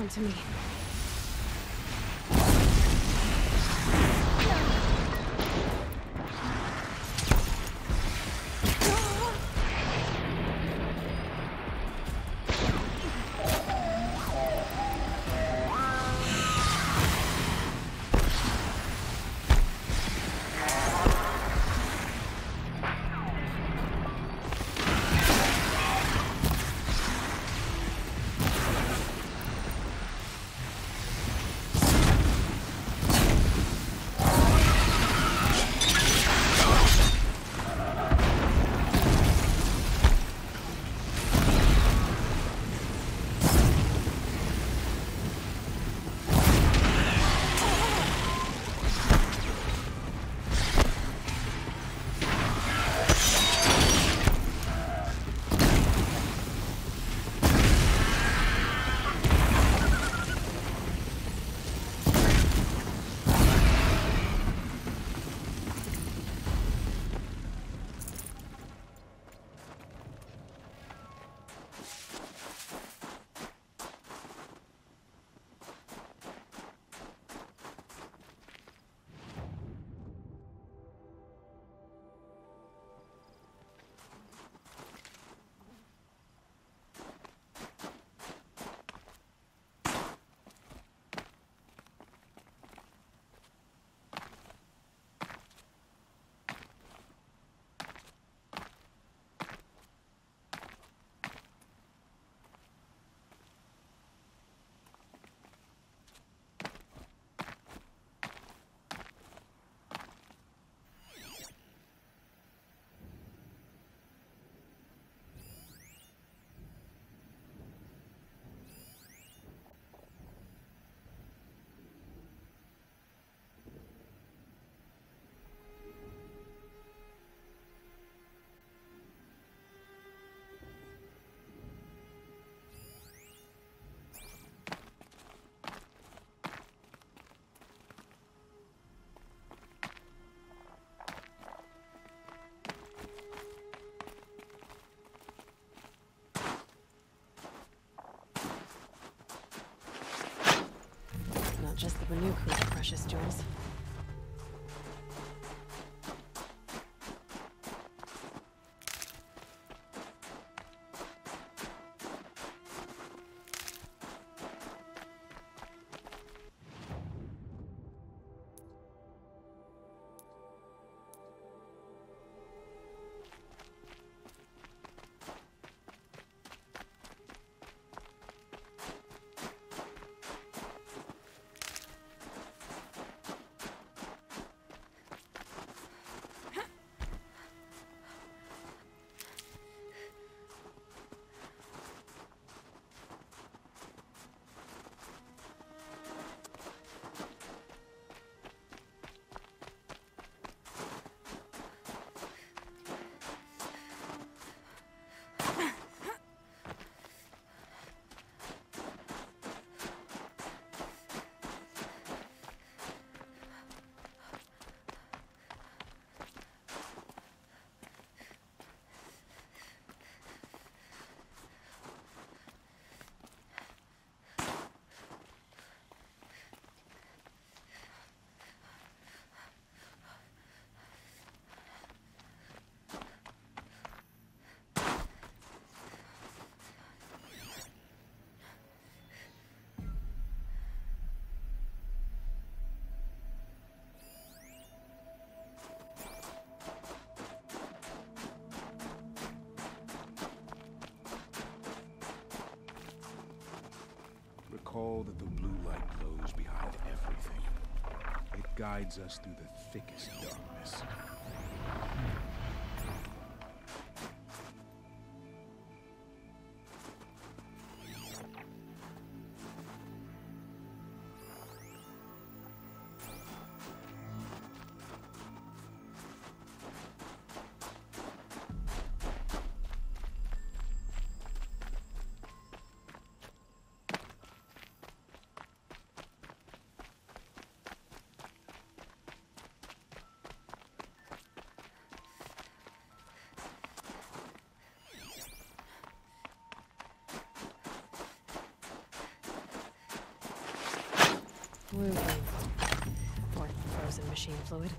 to me. Just the Banuk who are precious jewels. Recall that the blue light glows behind everything. It guides us through the thickest darkness. Blue green. Or frozen machine fluid.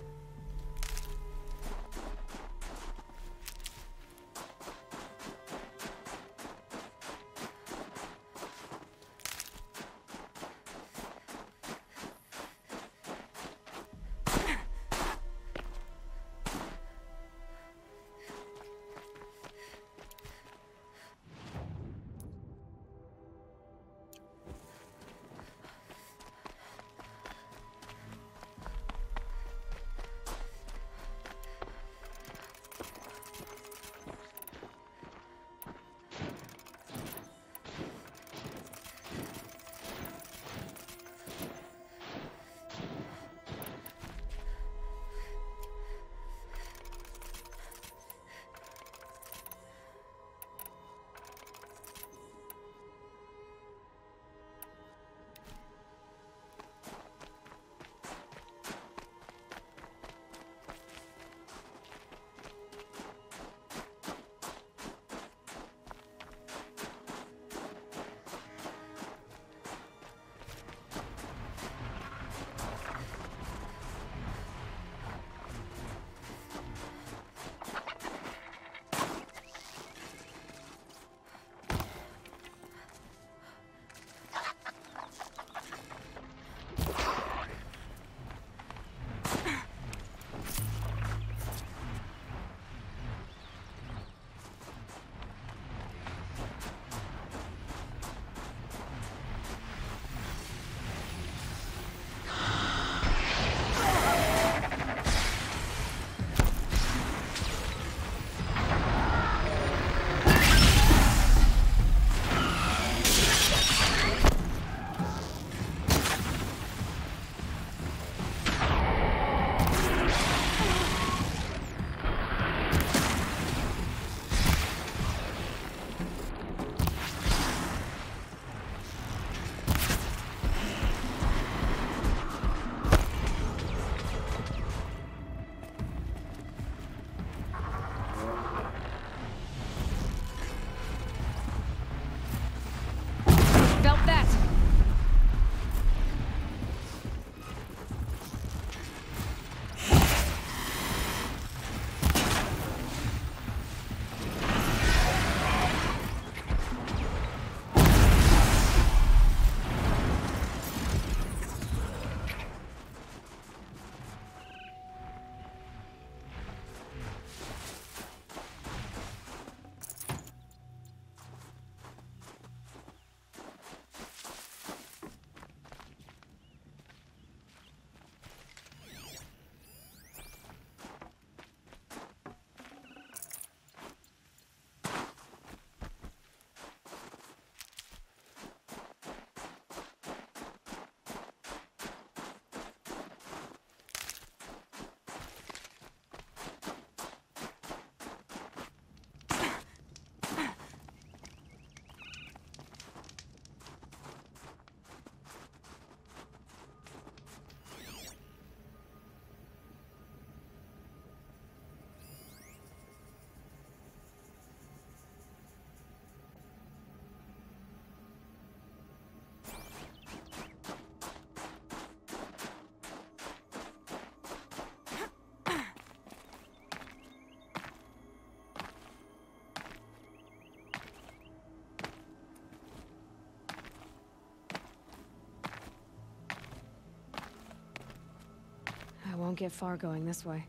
Won't get far going this way.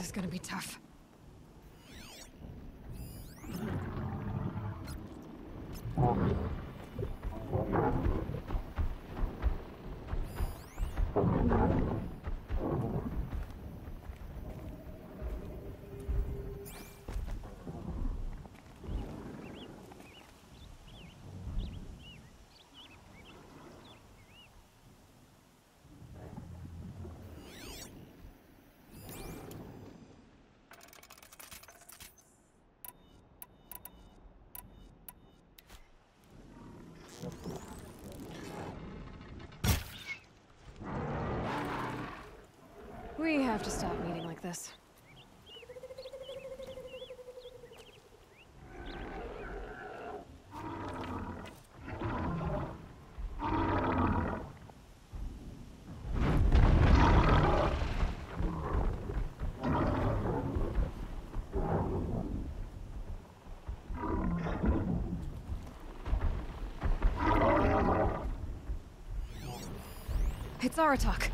is gonna be tough. We have to stop meeting like this. It's Aratak.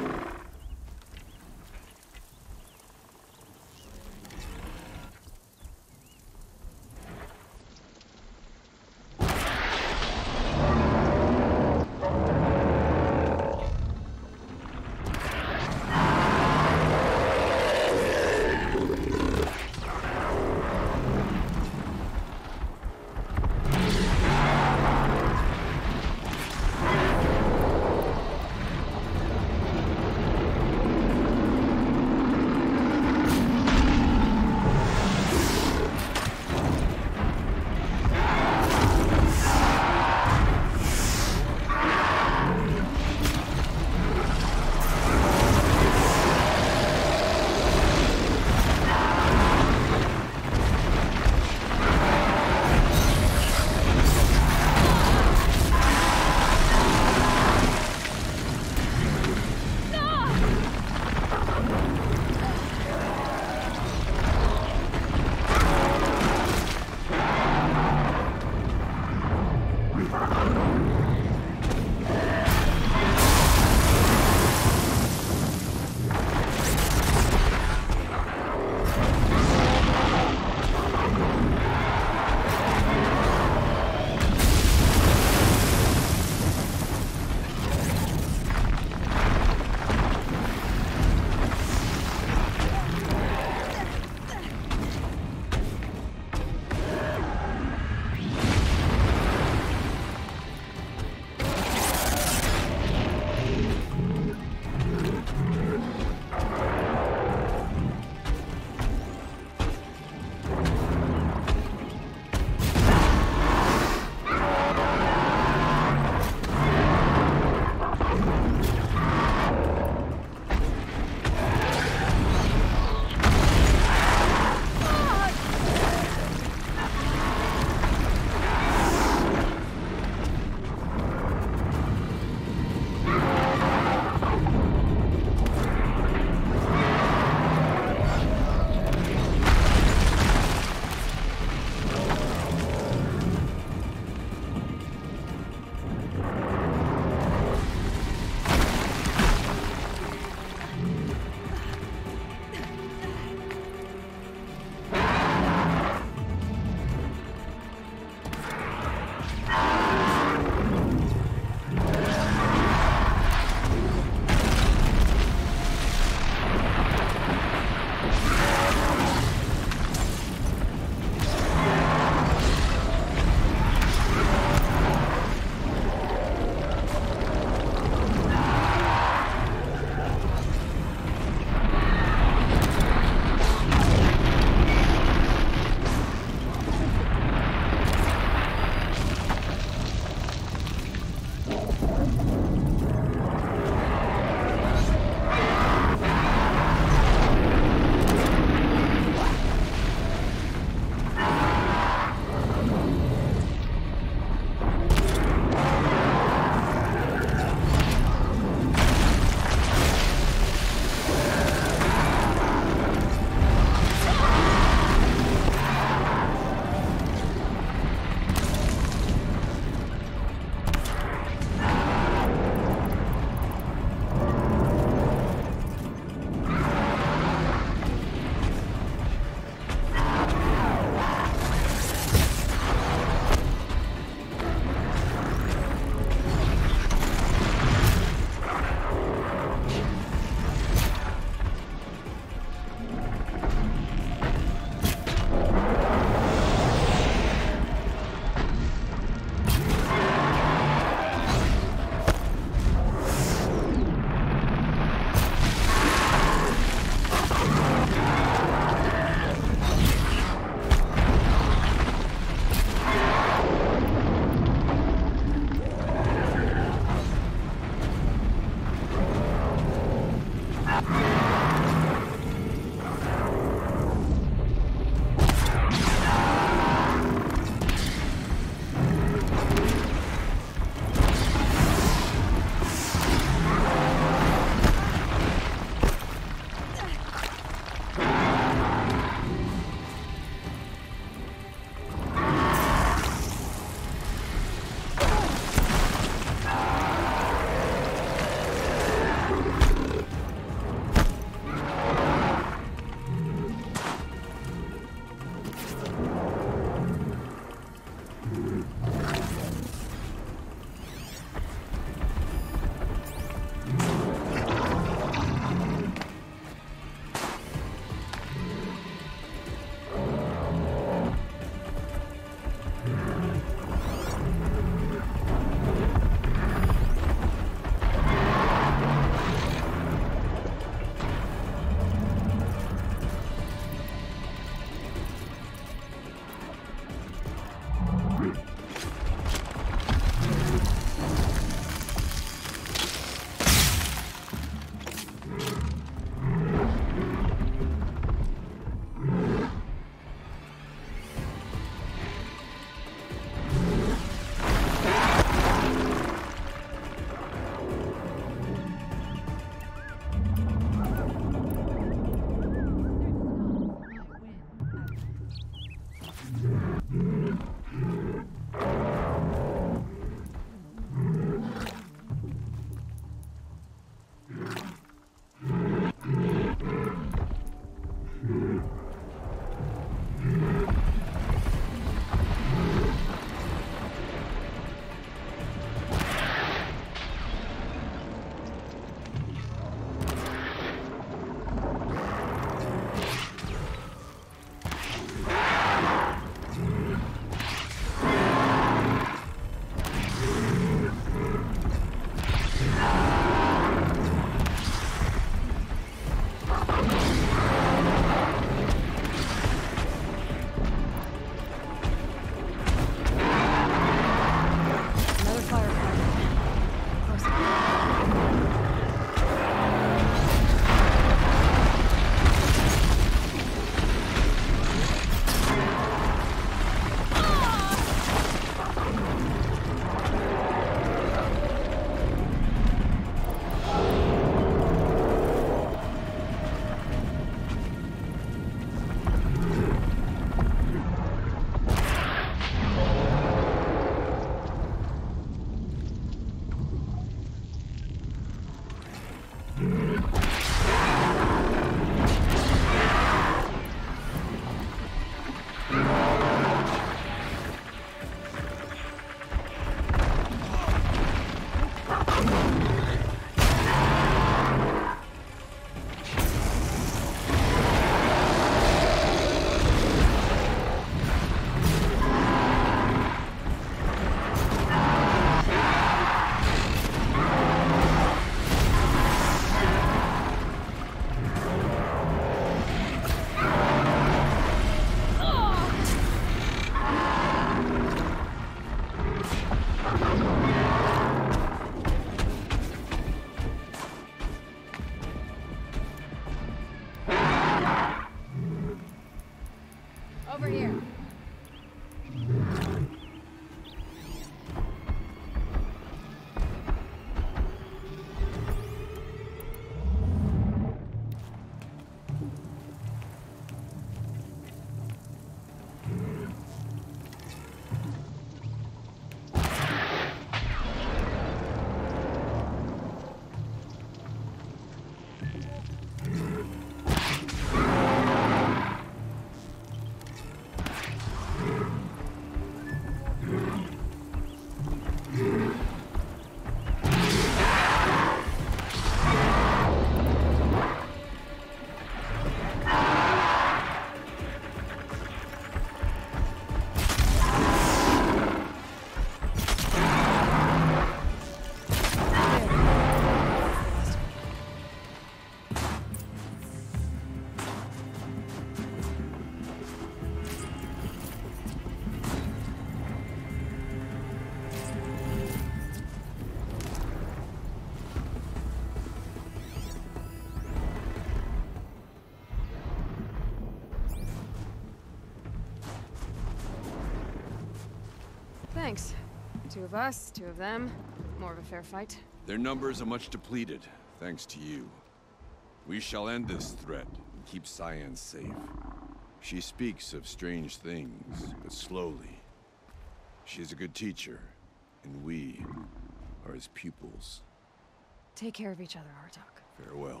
Thanks. 2 of us, 2 of them. More of a fair fight. Their numbers are much depleted, thanks to you. We shall end this threat and keep Cyan safe. She speaks of strange things, but slowly. She's a good teacher, and we are his pupils. Take care of each other, Artok. Farewell.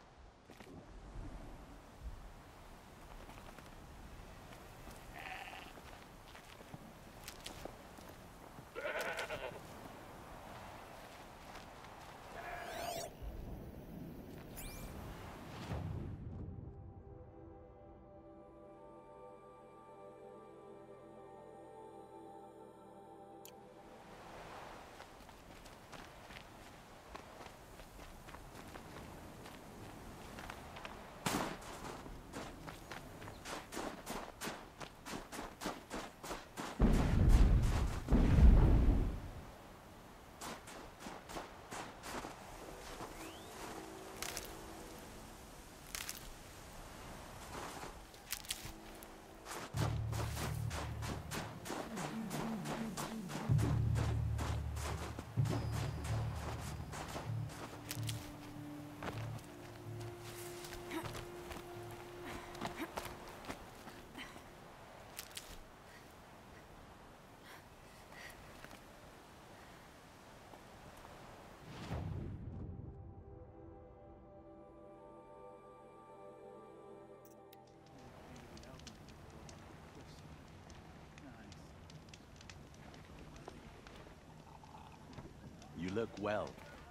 You look well.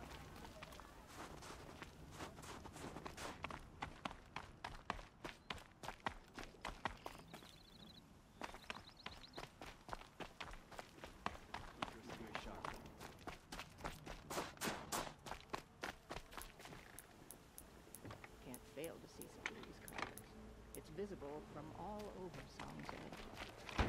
Can't fail to see some of these colors. It's visible from all over Song's Edge.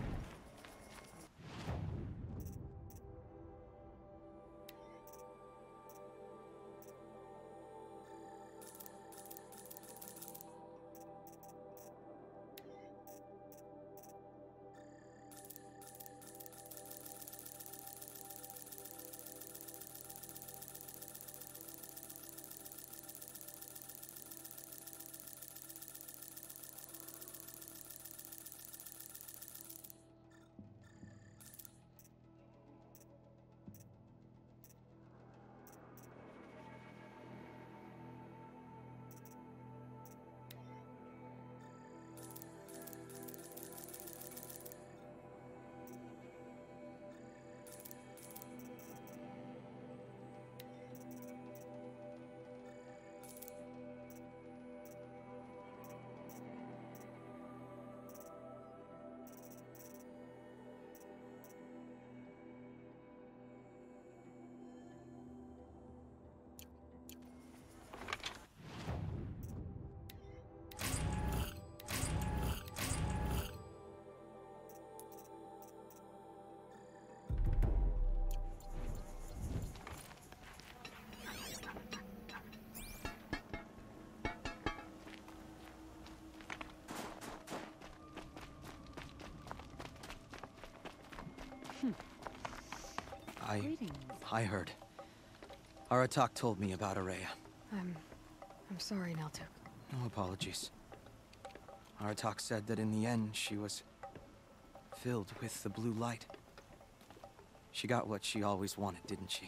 I heard. Aratak told me about Araya. I'm sorry, Naltuk. No apologies. Aratak said that in the end she was filled with the blue light. She got what she always wanted, didn't she?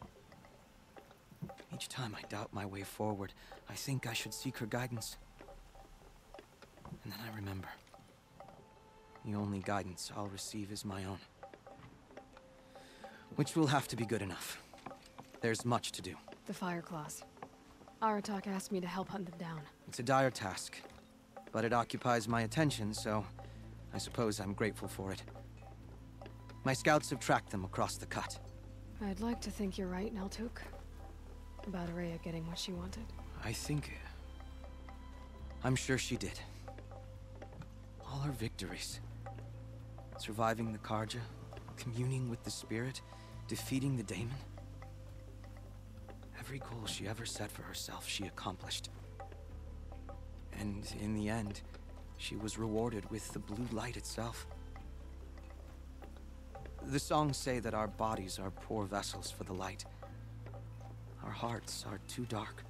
Each time I doubt my way forward, I think I should seek her guidance. And then I remember. The only guidance I'll receive is my own. Which will have to be good enough. There's much to do. The Fireclaws. Aratak asked me to help hunt them down. It's a dire task, but it occupies my attention, so I suppose I'm grateful for it. My scouts have tracked them across the cut. I'd like to think you're right, Naltuk. About Araya getting what she wanted. I'm sure she did. All her victories. Surviving the Karja, communing with the spirit, defeating the daemon. Every goal she ever set for herself, she accomplished. And in the end, she was rewarded with the blue light itself. The songs say that our bodies are poor vessels for the light. Our hearts are too dark.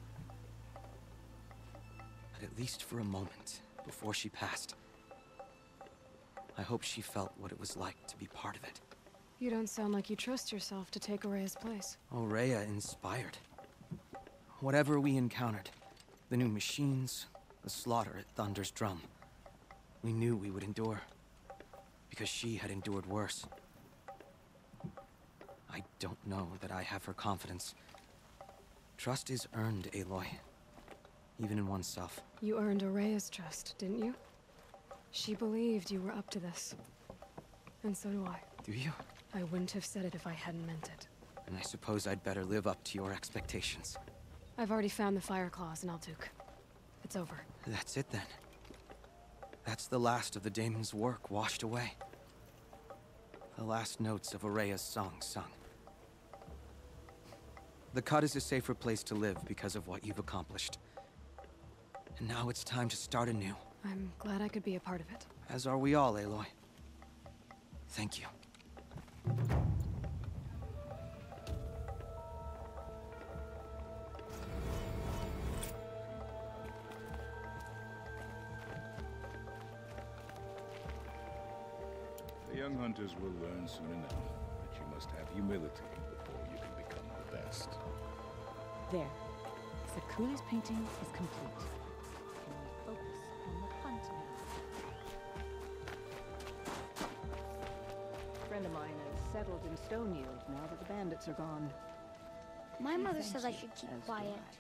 But at least for a moment, before she passed, I hope she felt what it was like to be part of it. You don't sound like you trust yourself to take Araya's place. Oraya inspired. Whatever we encountered, the new machines, the slaughter at Thunder's Drum, we knew we would endure, because she had endured worse. I don't know that I have her confidence. Trust is earned, Aloy, even in oneself. You earned Araya's trust, didn't you? She believed you were up to this. And so do I. Do you? I wouldn't have said it if I hadn't meant it. And I suppose I'd better live up to your expectations. I've already found the Fireclaws in Altuk. It's over. That's it then. That's the last of the daemon's work washed away. The last notes of Araya's song sung. The Cut is a safer place to live because of what you've accomplished. And now it's time to start anew. I'm glad I could be a part of it. As are we all, Aloy. Thank you. The young hunters will learn soon enough that you must have humility before you can become the best. There. Sakuna's painting is complete. Can we focus on the hunt now? A friend of mine has settled in Stoneyield now that the bandits are gone. My mother Thanks says I you, should keep as do quiet. I.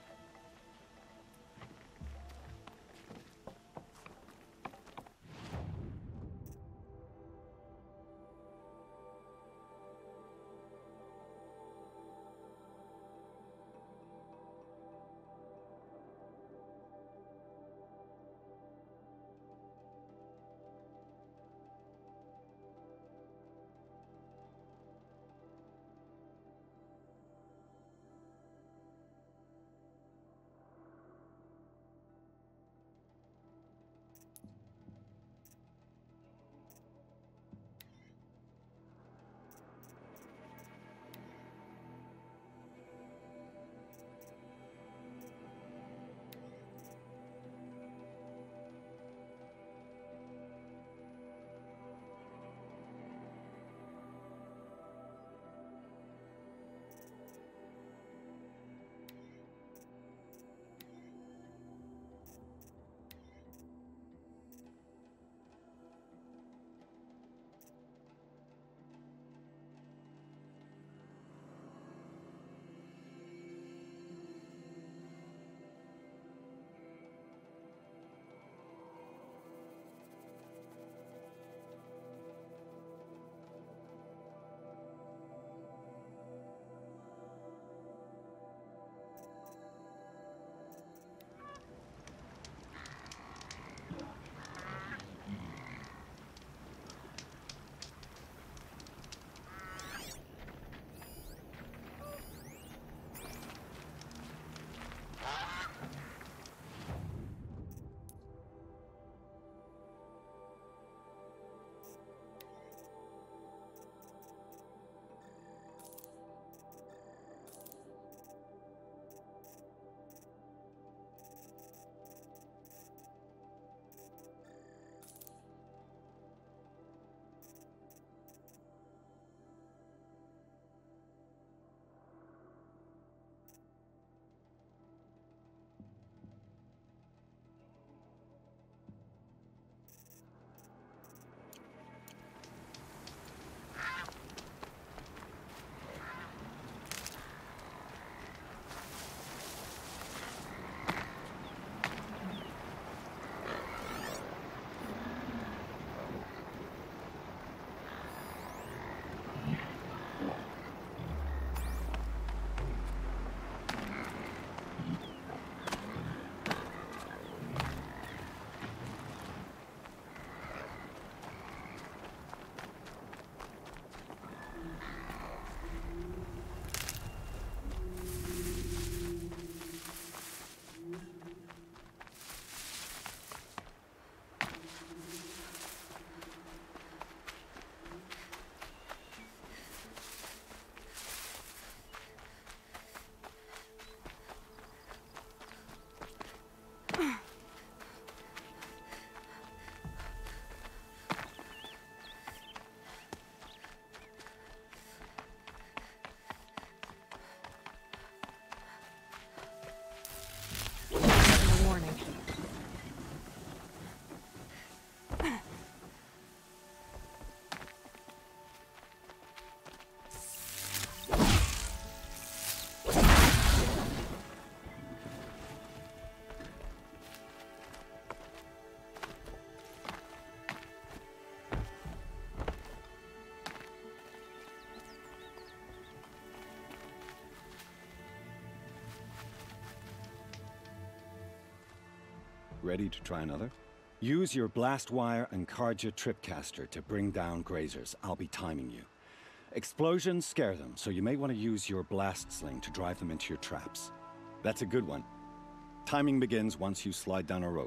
Ready to try another? Use your blast wire and Carja tripcaster to bring down grazers. I'll be timing you. Explosions scare them, so you may want to use your blast sling to drive them into your traps. That's a good one. Timing begins once you slide down a rope.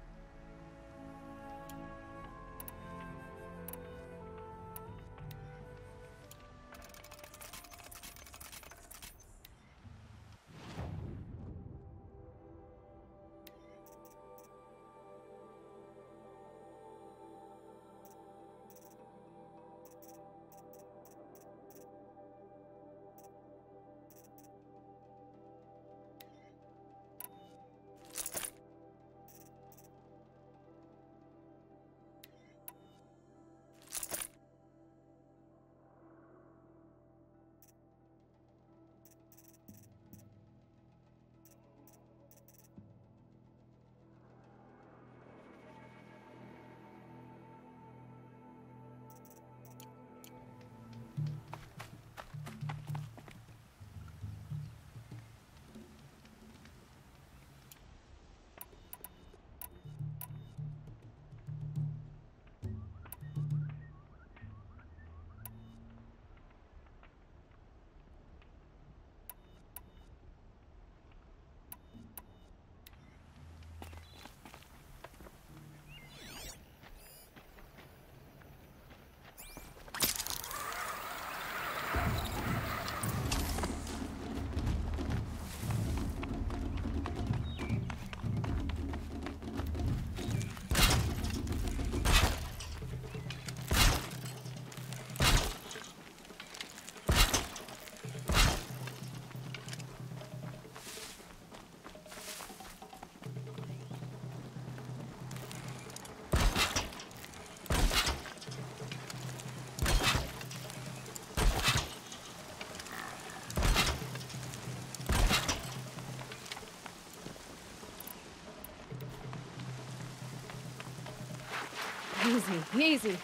Easy, easy.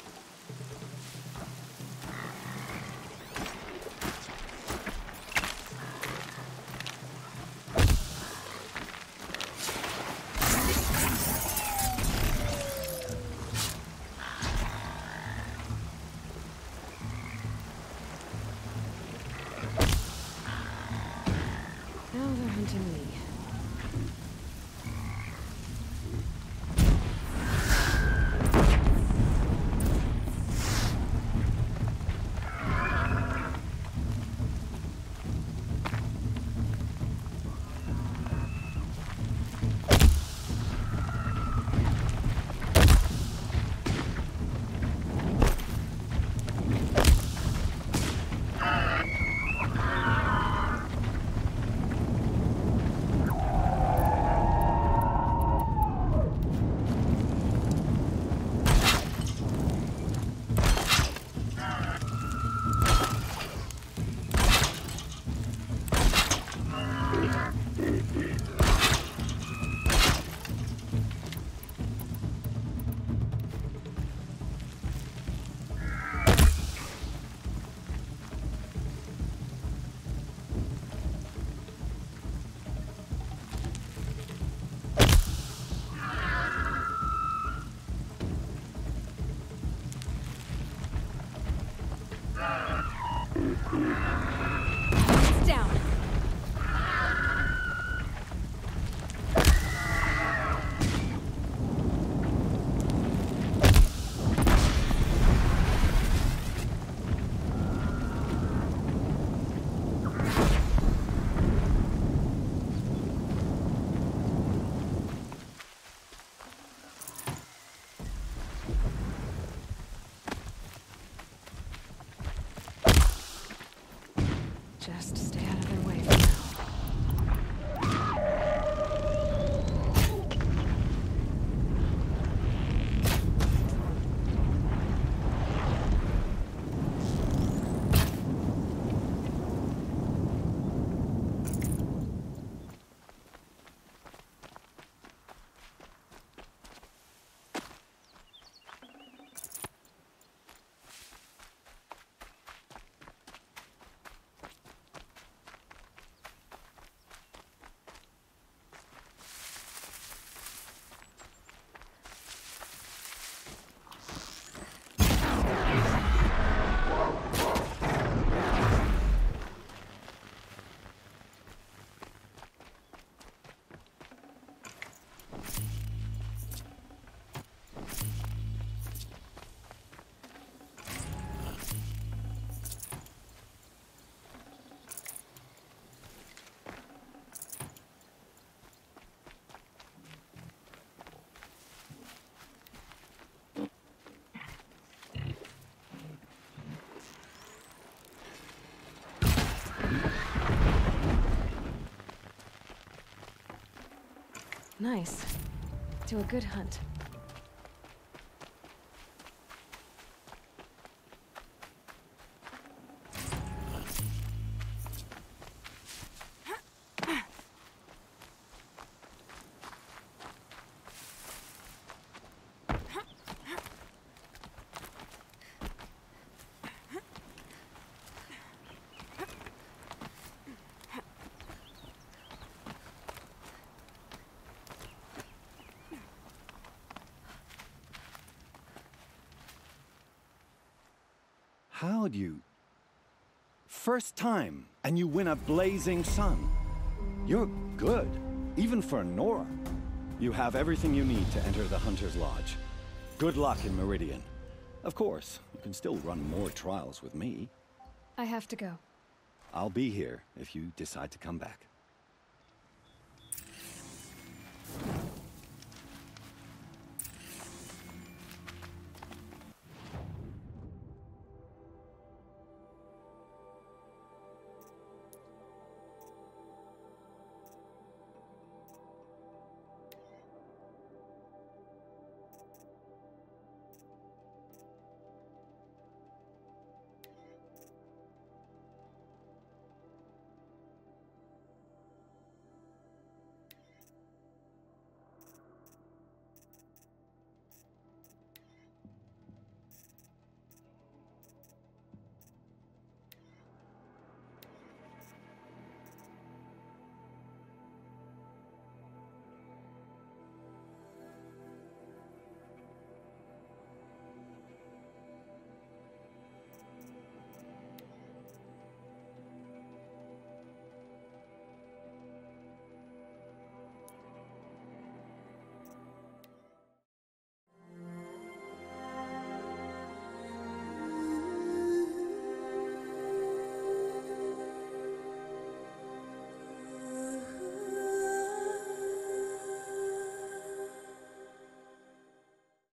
Now they're hunting me. It's down. Just stay out of their way for now. Nice. To a good hunt. How'd you... First time, and you win a blazing sun. You're good, even for Nora. You have everything you need to enter the Hunter's Lodge. Good luck in Meridian. Of course, you can still run more trials with me. I have to go. I'll be here if you decide to come back.